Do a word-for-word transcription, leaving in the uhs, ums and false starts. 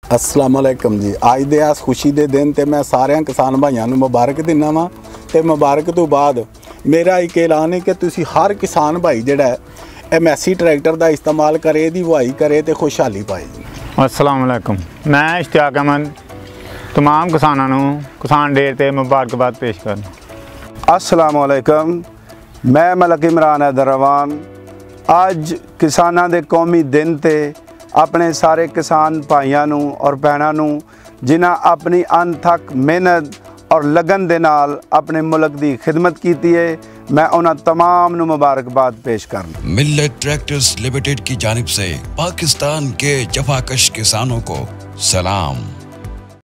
अस्सलाम वालेकुम जी। अज दे इस खुशी के दिन ते मैं सारे किसान भाइयों को मुबारक दिना वा ते मुबारक तो बाद मेरा एक ऐलान है कि तुसी हर किसान भाई जिहड़ा है मैसी ट्रैक्टर का इस्तेमाल करे, दी बुआई करे तो खुशहाली पाए। अस्सलाम वालेकुम। मैं इश्तियाक अहमद तमाम किसानों को किसान डेर ते मुबारकबाद पेश करना। अस्सलाम वालेकुम। मैं मलक इमरान हैदरवान अज किसानों के कौमी दिन ते अपने सारे किसान भाइयों और भैनों जिन्हें अपनी अनथक मेहनत और लगन दे नाल अपने मुल्क की खिदमत की है, मैं उन्हें तमाम नू मुबारकबाद पेश करना। मिल्लत ट्रैक्टर्स लिमिटेड की जानिब से पाकिस्तान के जफाकश किसानों को सलाम।